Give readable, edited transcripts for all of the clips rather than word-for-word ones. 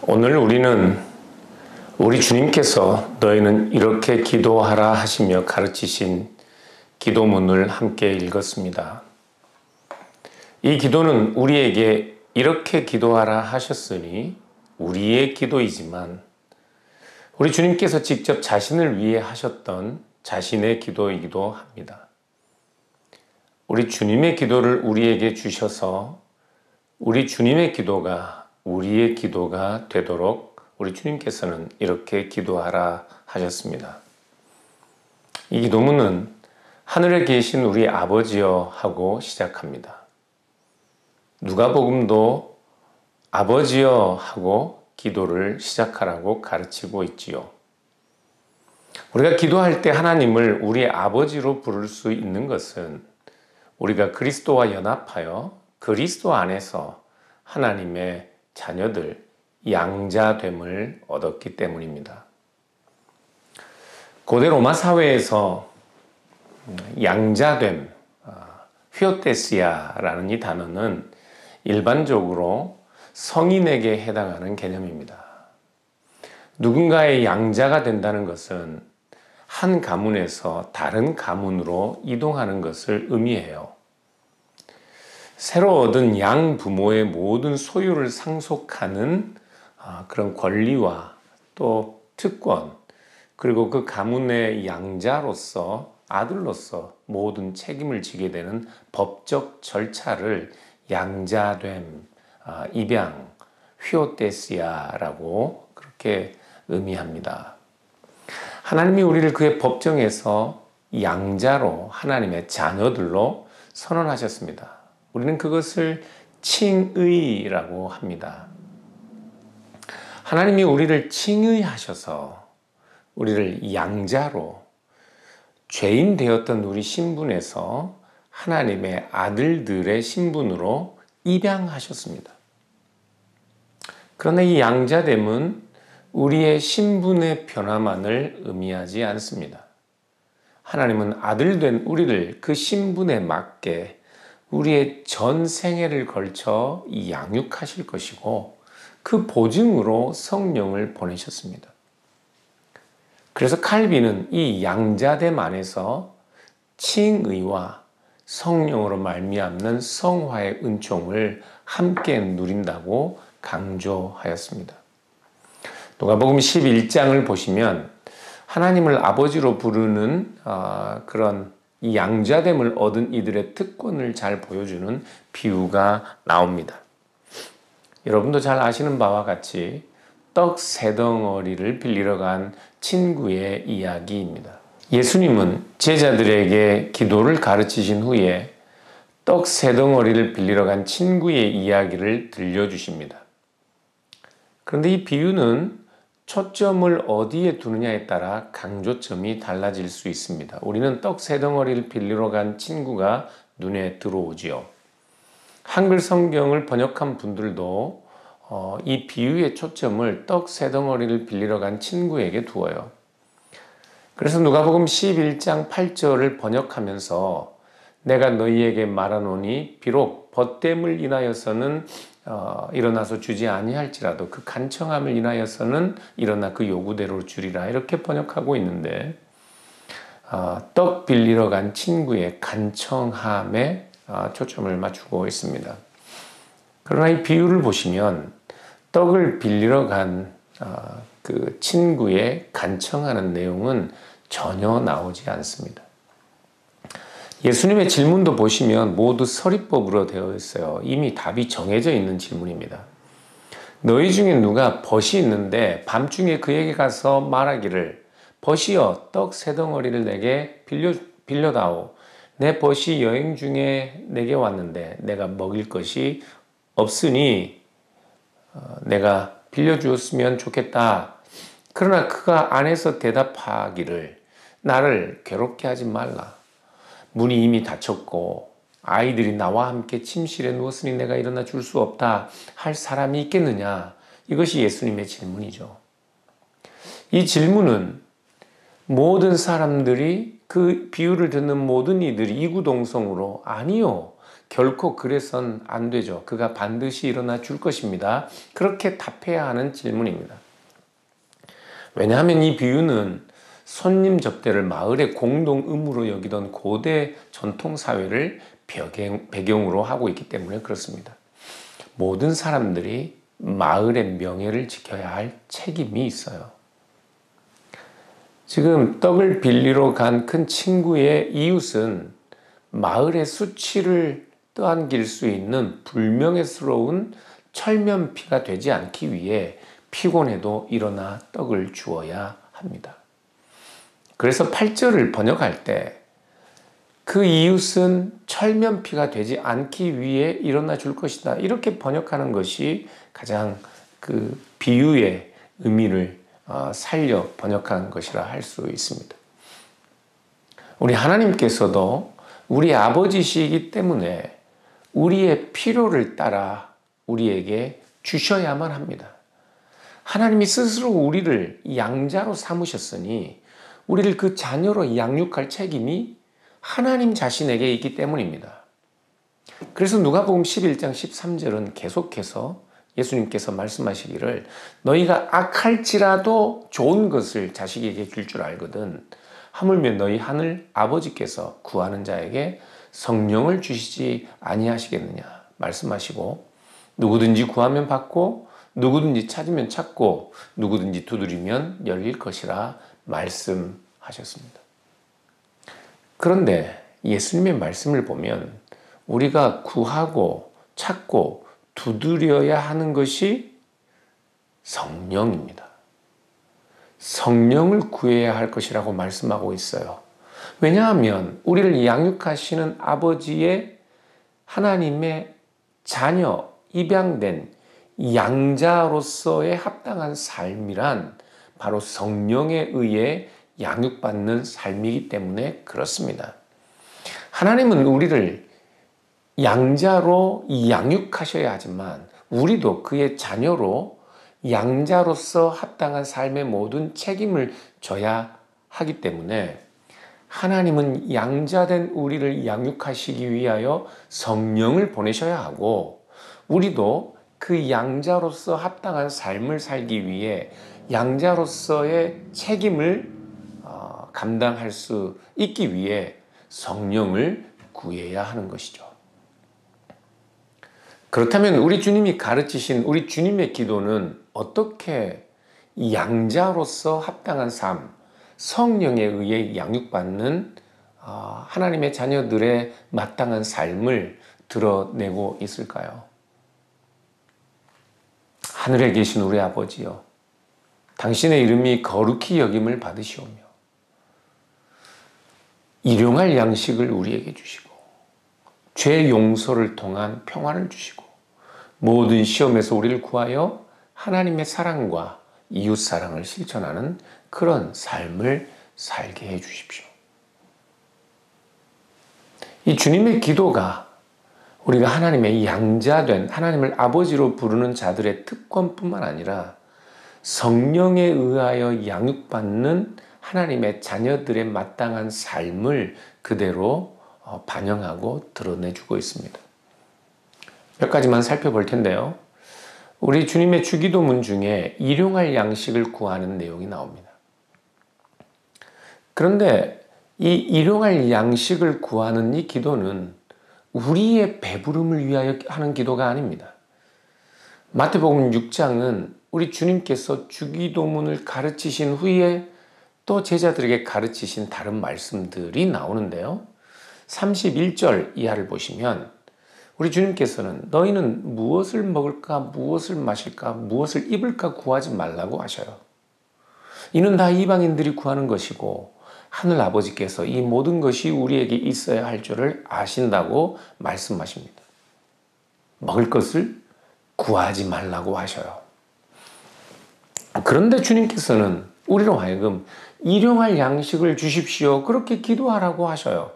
오늘 우리는 우리 주님께서 너희는 이렇게 기도하라 하시며 가르치신 기도문을 함께 읽었습니다. 이 기도는 우리에게 이렇게 기도하라 하셨으니 우리의 기도이지만 우리 주님께서 직접 자신을 위해 하셨던 자신의 기도이기도 합니다. 우리 주님의 기도를 우리에게 주셔서 우리 주님의 기도가 우리의 기도가 되도록 우리 주님께서는 이렇게 기도하라 하셨습니다. 이 기도문은 하늘에 계신 우리 아버지여 하고 시작합니다. 누가복음도 아버지여 하고 기도를 시작하라고 가르치고 있지요. 우리가 기도할 때 하나님을 우리 아버지로 부를 수 있는 것은 우리가 그리스도와 연합하여 그리스도 안에서 하나님의 자녀들, 양자됨을 얻었기 때문입니다. 고대 로마 사회에서 양자됨, 휘오테시아라는 이 단어는 일반적으로 성인에게 해당하는 개념입니다. 누군가의 양자가 된다는 것은 한 가문에서 다른 가문으로 이동하는 것을 의미해요. 새로 얻은 양 부모의 모든 소유를 상속하는 그런 권리와 또 특권, 그리고 그 가문의 양자로서 아들로서 모든 책임을 지게 되는 법적 절차를 양자됨, 입양, 휘오테시아라고 그렇게 의미합니다. 하나님이 우리를 그의 법정에서 양자로 하나님의 자녀들로 선언하셨습니다. 우리는 그것을 칭의라고 합니다. 하나님이 우리를 칭의하셔서 우리를 양자로 죄인 되었던 우리 신분에서 하나님의 아들들의 신분으로 입양하셨습니다. 그러나 이 양자됨은 우리의 신분의 변화만을 의미하지 않습니다. 하나님은 아들 된 우리를 그 신분에 맞게 우리의 전 생애를 걸쳐 양육하실 것이고 그 보증으로 성령을 보내셨습니다. 그래서 칼빈은 이 양자됨 안에서 칭의와 성령으로 말미암는 성화의 은총을 함께 누린다고 강조하였습니다. 누가복음 11장을 보시면 하나님을 아버지로 부르는 그런 이 양자됨을 얻은 이들의 특권을 잘 보여주는 비유가 나옵니다. 여러분도 잘 아시는 바와 같이 떡 세 덩어리를 빌리러 간 친구의 이야기입니다. 예수님은 제자들에게 기도를 가르치신 후에 떡 세 덩어리를 빌리러 간 친구의 이야기를 들려주십니다. 그런데 이 비유는 초점을 어디에 두느냐에 따라 강조점이 달라질 수 있습니다. 우리는 떡 세 덩어리를 빌리러 간 친구가 눈에 들어오지요. 한글 성경을 번역한 분들도 이 비유의 초점을 떡 세 덩어리를 빌리러 간 친구에게 두어요. 그래서 누가복음 11장 8절을 번역하면서 내가 너희에게 말하노니 비록 벗됨을 인하여서는 일어나서 주지 아니할지라도 그 간청함을 인하여서는 일어나 그 요구대로 주리라 이렇게 번역하고 있는데 떡 빌리러 간 친구의 간청함에 초점을 맞추고 있습니다. 그러나 이 비유를 보시면 떡을 빌리러 간 그 친구의 간청하는 내용은 전혀 나오지 않습니다. 예수님의 질문도 보시면 모두 서리법으로 되어 있어요. 이미 답이 정해져 있는 질문입니다. 너희 중에 누가 벗이 있는데 밤중에 그에게 가서 말하기를 벗이여 떡 세 덩어리를 내게 빌려다오. 내 벗이 여행 중에 내게 왔는데 내가 먹일 것이 없으니 내가 빌려주었으면 좋겠다. 그러나 그가 안에서 대답하기를 나를 괴롭게 하지 말라. 문이 이미 닫혔고 아이들이 나와 함께 침실에 누웠으니 내가 일어나 줄 수 없다 할 사람이 있겠느냐? 이것이 예수님의 질문이죠. 이 질문은 모든 사람들이 그 비유를 듣는 모든 이들이 이구동성으로 아니요. 결코 그래선 안 되죠. 그가 반드시 일어나 줄 것입니다. 그렇게 답해야 하는 질문입니다. 왜냐하면 이 비유는 손님 접대를 마을의 공동 의무로 여기던 고대 전통 사회를 배경으로 하고 있기 때문에 그렇습니다. 모든 사람들이 마을의 명예를 지켜야 할 책임이 있어요. 지금 떡을 빌리러 간 큰 친구의 이웃은 마을의 수치를 떠안길 수 있는 불명예스러운 철면피가 되지 않기 위해 피곤해도 일어나 떡을 주어야 합니다. 그래서 8절을 번역할 때 그 이웃은 철면피가 되지 않기 위해 일어나 줄 것이다. 이렇게 번역하는 것이 가장 그 비유의 의미를 살려 번역한 것이라 할 수 있습니다. 우리 하나님께서도 우리 아버지시기 때문에 우리의 필요를 따라 우리에게 주셔야만 합니다. 하나님이 스스로 우리를 양자로 삼으셨으니 우리를 그 자녀로 양육할 책임이 하나님 자신에게 있기 때문입니다. 그래서 누가복음 11장 13절은 계속해서 예수님께서 말씀하시기를 너희가 악할지라도 좋은 것을 자식에게 줄 줄 알거든 하물며 너희 하늘 아버지께서 구하는 자에게 성령을 주시지 아니하시겠느냐 말씀하시고 누구든지 구하면 받고 누구든지 찾으면 찾고 누구든지 두드리면 열릴 것이라 말씀하셨습니다. 그런데 예수님의 말씀을 보면 우리가 구하고 찾고 두드려야 하는 것이 성령입니다. 성령을 구해야 할 것이라고 말씀하고 있어요. 왜냐하면 우리를 양육하시는 아버지의 하나님의 자녀, 입양된 양자로서의 합당한 삶이란 바로 성령에 의해 양육받는 삶이기 때문에 그렇습니다. 하나님은 우리를 양자로 양육하셔야 하지만 우리도 그의 자녀로 양자로서 합당한 삶의 모든 책임을 져야 하기 때문에 하나님은 양자된 우리를 양육하시기 위하여 성령을 보내셔야 하고 우리도 그 양자로서 합당한 삶을 살기 위해 양자로서의 책임을 감당할 수 있기 위해 성령을 구해야 하는 것이죠. 그렇다면 우리 주님이 가르치신 우리 주님의 기도는 어떻게 양자로서 합당한 삶, 성령에 의해 양육받는 하나님의 자녀들의 마땅한 삶을 드러내고 있을까요? 하늘에 계신 우리 아버지여, 당신의 이름이 거룩히 여김을 받으시오며 일용할 양식을 우리에게 주시고 죄 용서를 통한 평안을 주시고 모든 시험에서 우리를 구하여 하나님의 사랑과 이웃 사랑을 실천하는 그런 삶을 살게 해 주십시오. 이 주님의 기도가 우리가 하나님의 양자된 하나님을 아버지로 부르는 자들의 특권뿐만 아니라 성령에 의하여 양육받는 하나님의 자녀들의 마땅한 삶을 그대로 반영하고 드러내주고 있습니다. 몇 가지만 살펴볼 텐데요. 우리 주님의 주기도문 중에 일용할 양식을 구하는 내용이 나옵니다. 그런데 이 일용할 양식을 구하는 이 기도는 우리의 배부름을 위하여 하는 기도가 아닙니다. 마태복음 6장은 우리 주님께서 주기도문을 가르치신 후에 또 제자들에게 가르치신 다른 말씀들이 나오는데요. 31절 이하를 보시면 우리 주님께서는 너희는 무엇을 먹을까, 무엇을 마실까, 무엇을 입을까 구하지 말라고 하셔요. 이는 다 이방인들이 구하는 것이고 하늘 아버지께서 이 모든 것이 우리에게 있어야 할 줄을 아신다고 말씀하십니다. 먹을 것을 구하지 말라고 하셔요. 그런데 주님께서는 우리로 하여금 일용할 양식을 주십시오. 그렇게 기도하라고 하셔요.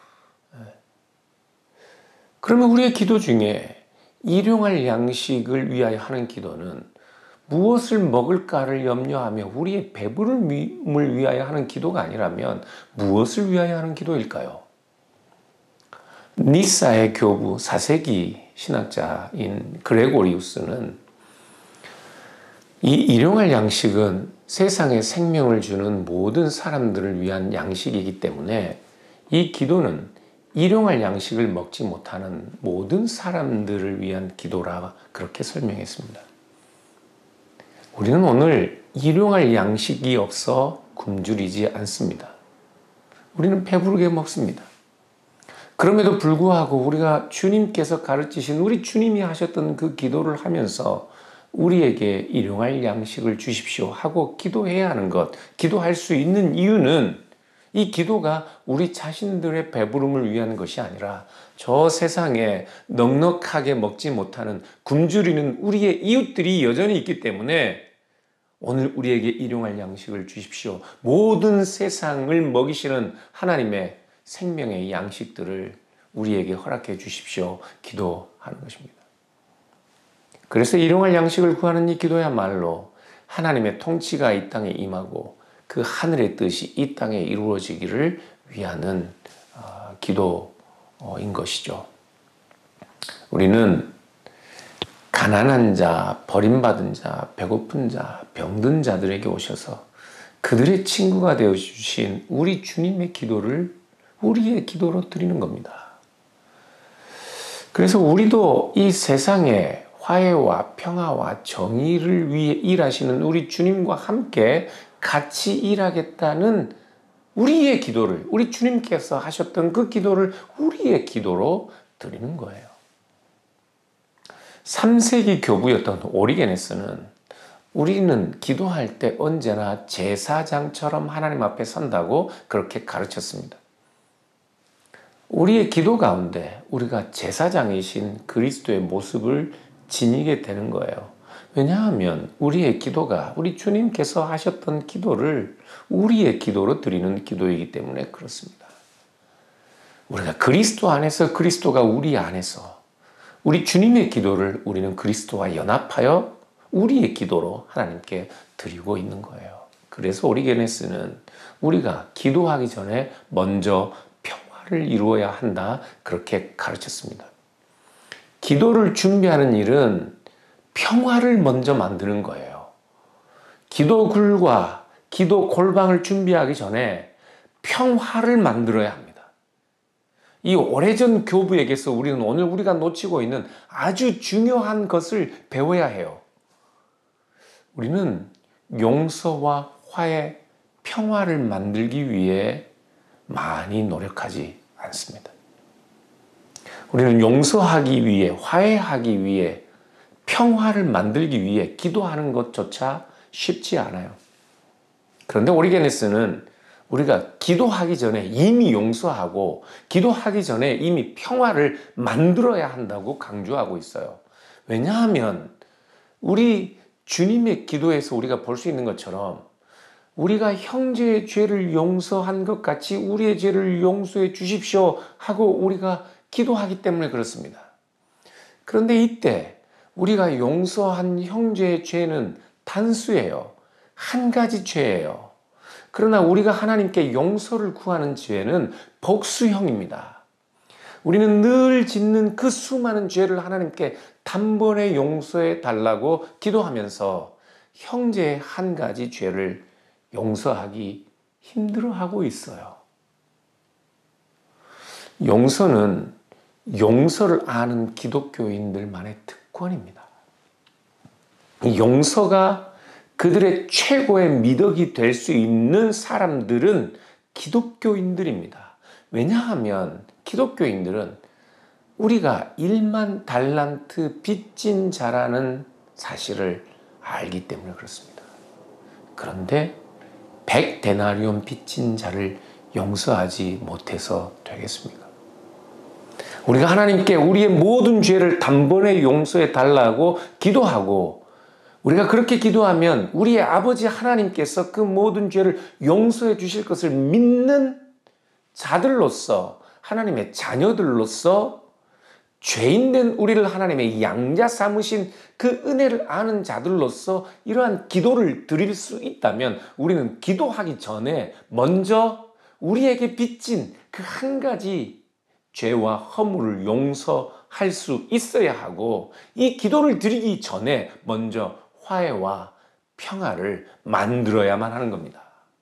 그러면 우리의 기도 중에 일용할 양식을 위하여 하는 기도는 무엇을 먹을까를 염려하며 우리의 배부름을 위하여 하는 기도가 아니라면 무엇을 위하여 하는 기도일까요? 니사의 교부 4세기 신학자인 그레고리우스는 이 일용할 양식은 세상에 생명을 주는 모든 사람들을 위한 양식이기 때문에 이 기도는 일용할 양식을 먹지 못하는 모든 사람들을 위한 기도라 그렇게 설명했습니다. 우리는 오늘 일용할 양식이 없어 굶주리지 않습니다. 우리는 배부르게 먹습니다. 그럼에도 불구하고 우리가 주님께서 가르치신 우리 주님이 하셨던 그 기도를 하면서 우리에게 일용할 양식을 주십시오 하고 기도해야 하는 것, 기도할 수 있는 이유는 이 기도가 우리 자신들의 배부름을 위한 것이 아니라 저 세상에 넉넉하게 먹지 못하는 굶주리는 우리의 이웃들이 여전히 있기 때문에 오늘 우리에게 일용할 양식을 주십시오. 모든 세상을 먹이시는 하나님의 생명의 양식들을 우리에게 허락해 주십시오. 기도하는 것입니다. 그래서 일용할 양식을 구하는 이 기도야말로 하나님의 통치가 이 땅에 임하고 그 하늘의 뜻이 이 땅에 이루어지기를 위하는 기도인 것이죠. 우리는 가난한 자, 버림받은 자, 배고픈 자, 병든 자들에게 오셔서 그들의 친구가 되어주신 우리 주님의 기도를 우리의 기도로 드리는 겁니다. 그래서 우리도 이 세상에 화해와 평화와 정의를 위해 일하시는 우리 주님과 함께 같이 일하겠다는 우리의 기도를, 우리 주님께서 하셨던 그 기도를 우리의 기도로 드리는 거예요. 3세기 교부였던 오리게네스는 우리는 기도할 때 언제나 제사장처럼 하나님 앞에 선다고 그렇게 가르쳤습니다. 우리의 기도 가운데 우리가 제사장이신 그리스도의 모습을 지니게 되는 거예요. 왜냐하면 우리의 기도가 우리 주님께서 하셨던 기도를 우리의 기도로 드리는 기도이기 때문에 그렇습니다. 우리가 그리스도 안에서 그리스도가 우리 안에서 우리 주님의 기도를 우리는 그리스도와 연합하여 우리의 기도로 하나님께 드리고 있는 거예요. 그래서 오리게네스는 우리가 기도하기 전에 먼저 평화를 이루어야 한다 그렇게 가르쳤습니다. 기도를 준비하는 일은 평화를 먼저 만드는 거예요. 기도 굴과 기도 골방을 준비하기 전에 평화를 만들어야 합니다. 이 오래전 교부에게서 우리는 오늘 우리가 놓치고 있는 아주 중요한 것을 배워야 해요. 우리는 용서와 화해, 평화를 만들기 위해 많이 노력하지 않습니다. 우리는 용서하기 위해, 화해하기 위해, 평화를 만들기 위해 기도하는 것조차 쉽지 않아요. 그런데 오리게네스는 우리가 기도하기 전에 이미 용서하고 기도하기 전에 이미 평화를 만들어야 한다고 강조하고 있어요. 왜냐하면 우리 주님의 기도에서 우리가 볼 수 있는 것처럼 우리가 형제의 죄를 용서한 것 같이 우리의 죄를 용서해 주십시오 하고 우리가 기도하기 때문에 그렇습니다. 그런데 이때 우리가 용서한 형제의 죄는 단수예요. 한 가지 죄예요. 그러나 우리가 하나님께 용서를 구하는 죄는 복수형입니다. 우리는 늘 짓는 그 수많은 죄를 하나님께 단번에 용서해 달라고 기도하면서 형제의 한 가지 죄를 용서하기 힘들어하고 있어요. 용서는 용서를 아는 기독교인들만의 특권입니다. 용서가 그들의 최고의 미덕이 될 수 있는 사람들은 기독교인들입니다. 왜냐하면 기독교인들은 우리가 1만 달란트 빚진 자라는 사실을 알기 때문에 그렇습니다. 그런데 100데나리온 빚진 자를 용서하지 못해서 되겠습니까? 우리가 하나님께 우리의 모든 죄를 단번에 용서해 달라고 기도하고 우리가 그렇게 기도하면 우리의 아버지 하나님께서 그 모든 죄를 용서해 주실 것을 믿는 자들로서 하나님의 자녀들로서 죄인된 우리를 하나님의 양자 삼으신 그 은혜를 아는 자들로서 이러한 기도를 드릴 수 있다면 우리는 기도하기 전에 먼저 우리에게 빚진 그 한 가지 죄와 허물을 용서할 수 있어야 하고, 이 기도를 드리기 전에 먼저 화해와 평화를 만들어야만 하는 겁니다.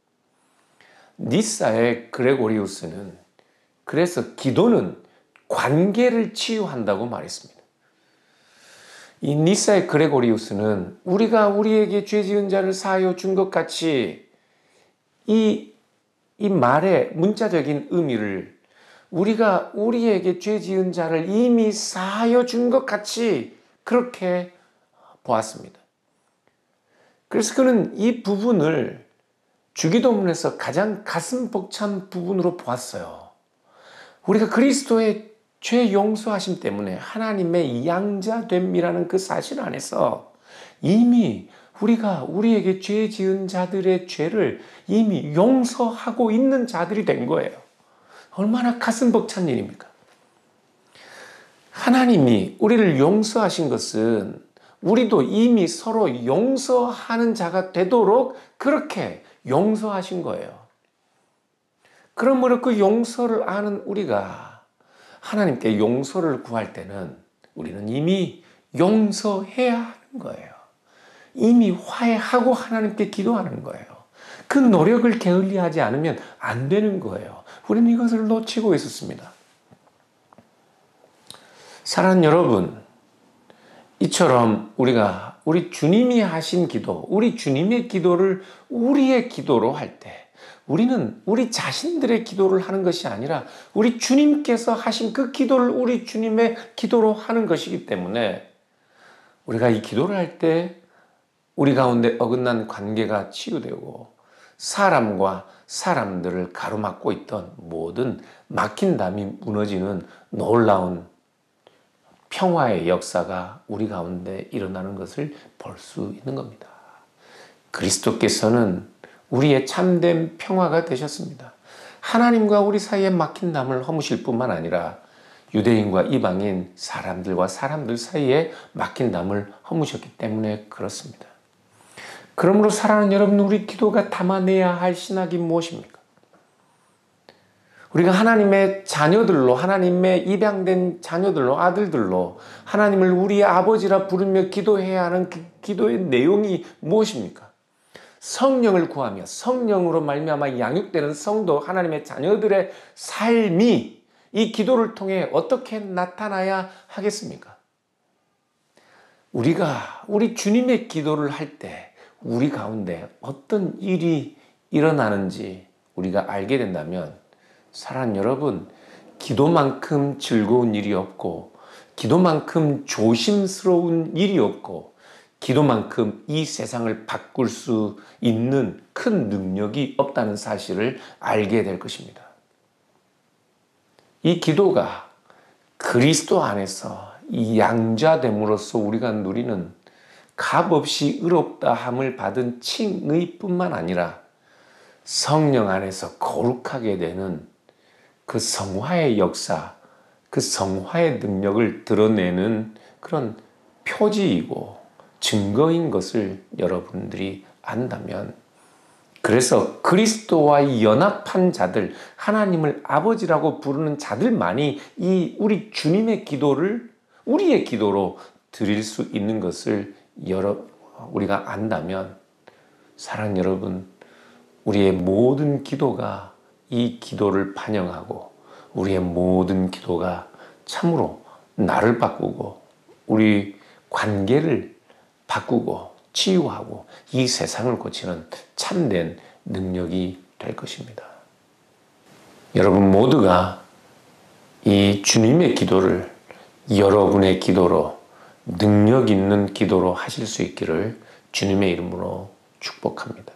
니사의 그레고리우스는 그래서 기도는 관계를 치유한다고 말했습니다. 이 니사의 그레고리우스는 우리가 우리에게 죄 지은 자를 사하여 준 것 같이, 이 말의 문자적인 의미를 우리가 우리에게 죄 지은 자를 이미 사하여 준 것 같이 그렇게 보았습니다. 그래서 그는 이 부분을 주기도문에서 가장 가슴 벅찬 부분으로 보았어요. 우리가 그리스도의 죄 용서하심 때문에 하나님의 양자됨이라는 그 사실 안에서 이미 우리가 우리에게 죄 지은 자들의 죄를 이미 용서하고 있는 자들이 된 거예요. 얼마나 가슴 벅찬 일입니까? 하나님이 우리를 용서하신 것은 우리도 이미 서로 용서하는 자가 되도록 그렇게 용서하신 거예요. 그러므로 그 용서를 아는 우리가 하나님께 용서를 구할 때는 우리는 이미 용서해야 하는 거예요. 이미 화해하고 하나님께 기도하는 거예요. 그 노력을 게을리하지 않으면 안 되는 거예요. 우리는 이것을 놓치고 있었습니다. 사랑하는 여러분, 이처럼 우리 주님이 하신 기도, 우리 주님의 기도를 우리의 기도로 할 때, 우리는 우리 자신들의 기도를 하는 것이 아니라 우리 주님께서 하신 그 기도를 우리 주님의 기도로 하는 것이기 때문에 우리가 이 기도를 할 때 우리 가운데 어긋난 관계가 치유되고 사람과 사람들을 가로막고 있던 모든 막힌 담이 무너지는 놀라운 평화의 역사가 우리 가운데 일어나는 것을 볼 수 있는 겁니다. 그리스도께서는 우리의 참된 평화가 되셨습니다. 하나님과 우리 사이에 막힌 담을 허무실 뿐만 아니라 유대인과 이방인, 사람들과 사람들 사이에 막힌 담을 허무셨기 때문에 그렇습니다. 그러므로 사랑하는 여러분, 우리 기도가 담아내야 할 신학이 무엇입니까? 우리가 하나님의 자녀들로, 하나님의 입양된 자녀들로, 아들들로 하나님을 우리의 아버지라 부르며 기도해야 하는 그 기도의 내용이 무엇입니까? 성령을 구하며 성령으로 말미암아 양육되는 성도 하나님의 자녀들의 삶이 이 기도를 통해 어떻게 나타나야 하겠습니까? 우리가 우리 주님의 기도를 할 때 우리 가운데 어떤 일이 일어나는지 우리가 알게 된다면, 사랑하는 여러분, 기도만큼 즐거운 일이 없고 기도만큼 조심스러운 일이 없고 기도만큼 이 세상을 바꿀 수 있는 큰 능력이 없다는 사실을 알게 될 것입니다. 이 기도가 그리스도 안에서 이 양자됨으로써 우리가 누리는 값없이 의롭다 함을 받은 칭의 뿐만 아니라 성령 안에서 거룩하게 되는 그 성화의 역사, 그 성화의 능력을 드러내는 그런 표지이고 증거인 것을 여러분들이 안다면, 그래서 그리스도와 연합한 자들, 하나님을 아버지라고 부르는 자들만이 이 우리 주님의 기도를 우리의 기도로 드릴 수 있는 것을 우리가 안다면, 사랑하는 여러분, 우리의 모든 기도가 이 기도를 반영하고 우리의 모든 기도가 참으로 나를 바꾸고 우리 관계를 바꾸고 치유하고 이 세상을 고치는 참된 능력이 될 것입니다. 여러분 모두가 이 주님의 기도를 여러분의 기도로, 능력 있는 기도로 하실 수 있기를 주님의 이름으로 축복합니다.